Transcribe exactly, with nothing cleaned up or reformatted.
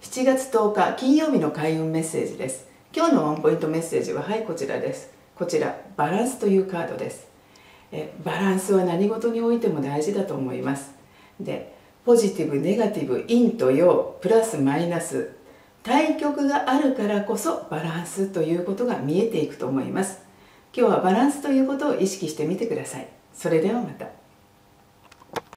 しちがつとおか金曜日の開運メッセージです。今日のワンポイントメッセージははいこちらです。こちらバランスというカードです。えバランスは何事においても大事だと思います。でポジティブネガティブ陰と陽プラスマイナス対極があるからこそバランスということが見えていくと思います。今日はバランスということを意識してみてください。それではまた。